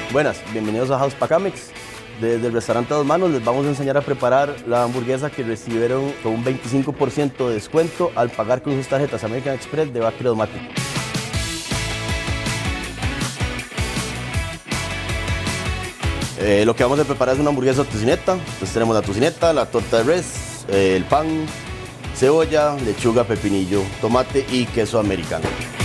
Buenas, bienvenidos a House Pacamex. Desde el restaurante Dos Manos les vamos a enseñar a preparar la hamburguesa que recibieron con un 25% de descuento al pagar con sus tarjetas American Express de Bakery Automatic. Lo que vamos a preparar es una hamburguesa tocineta. Entonces tenemos la tocineta, la torta de res, el pan, cebolla, lechuga, pepinillo, tomate y queso americano.